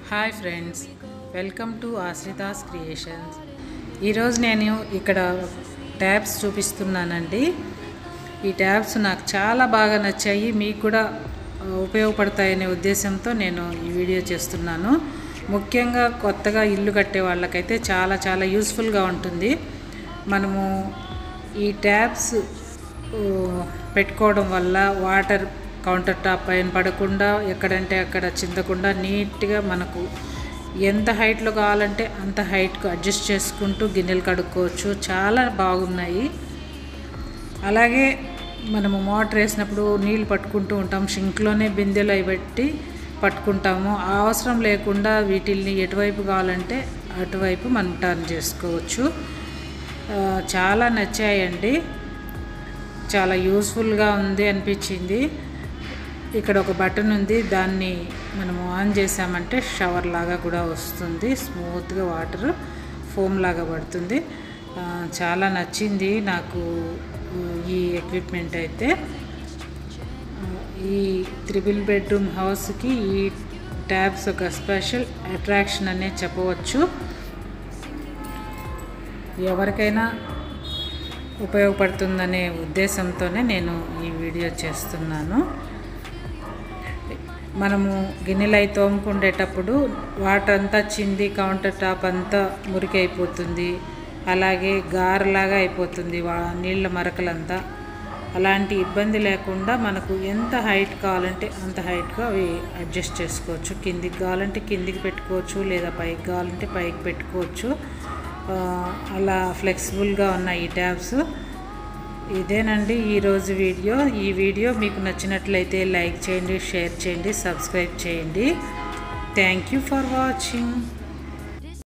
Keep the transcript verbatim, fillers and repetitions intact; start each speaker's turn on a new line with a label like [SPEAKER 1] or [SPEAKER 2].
[SPEAKER 1] Hi friends, welcome to ఆశ్రితాస్ creations. ఈరోజు నేను ఇక్కడ ట్యాబ్స్ చూపిస్తున్నానండి. ఈ ట్యాబ్స్ నాకు చాలా బాగా నచ్చాయి, మీకు కూడా ఉపయోగపడతాయనే ఉద్దేశంతో నేను ఈ వీడియో చేస్తున్నాను. ముఖ్యంగా కొత్తగా ఇల్లు కట్టే వాళ్ళకైతే చాలా చాలా యూస్ఫుల్గా ఉంటుంది. మనము ఈ ట్యాబ్స్ పెట్టుకోవడం వల్ల వాటర్ కౌంటర్ టాప్ పైన పడకుండా, ఎక్కడంటే అక్కడ చిందకుండా నీట్గా మనకు ఎంత హైట్లో కావాలంటే అంత హైట్కు అడ్జస్ట్ చేసుకుంటూ గిన్నెలు కడుక్కోవచ్చు. చాలా బాగున్నాయి. అలాగే మనము మోటార్ వేసినప్పుడు నీళ్ళు పట్టుకుంటూ ఉంటాం, షింక్లోనే బిందెలు అవి పెట్టి పట్టుకుంటాము. అవసరం లేకుండా వీటిల్ని ఎటువైపు కావాలంటే అటువైపు మనం టర్న్ చేసుకోవచ్చు. చాలా నచ్చాయండి, చాలా యూస్ఫుల్గా ఉంది అనిపించింది. ఇక్కడ ఒక బటన్ ఉంది, దాన్ని మనము ఆన్ చేసామంటే షవర్ లాగా కూడా వస్తుంది, స్మూత్గా వాటర్ ఫోమ్ లాగా పడుతుంది. చాలా నచ్చింది నాకు ఈ ఎక్విప్మెంట్ అయితే. ఈ త్రిబుల్ బెడ్రూమ్ హౌస్కి ఈ ట్యాబ్స్ ఒక స్పెషల్ అట్రాక్షన్ అనే చెప్పవచ్చు. ఎవరికైనా ఉపయోగపడుతుందనే ఉద్దేశంతోనే నేను ఈ వీడియో చేస్తున్నాను. మనము గిన్నెలు అయి తోముకుండేటప్పుడు వాటర్ అంతా చింది కౌంటర్ టాప్ అంతా మురికి అయిపోతుంది, అలాగే గారలాగా అయిపోతుంది వా నీళ్ళ మరకలంతా. అలాంటి ఇబ్బంది లేకుండా మనకు ఎంత హైట్ కావాలంటే అంత హైట్గా అవి అడ్జస్ట్ చేసుకోవచ్చు. కిందికి కావాలంటే కిందికి పెట్టుకోవచ్చు, లేదా పైకి కావాలంటే పైకి పెట్టుకోవచ్చు. అలా ఫ్లెక్సిబుల్గా ఉన్నాయి ఈ ట్యాబ్స్. ఇదేనండి ఈరోజు వీడియో. ఈ వీడియో మీకు నచ్చినట్లయితే లైక్ చేయండి, షేర్ చేయండి, సబ్స్క్రైబ్ చేయండి. Thank you for watching.